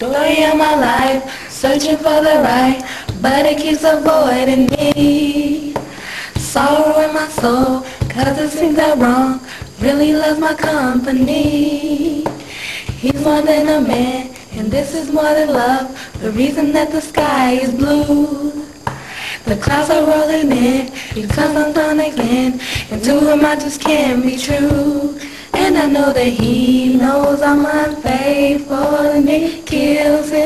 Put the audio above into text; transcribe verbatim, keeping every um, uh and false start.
Story of my life, searching for the right, but it keeps avoiding me. Sorrow in my soul, cause it seems that wrong really loves my company. He's more than a man, and this is more than love, the reason that the sky is blue. The clouds are rolling in, because I'm done again, and to him I just can't be true. And I know that he knows I'm unfaithful, and it kills him.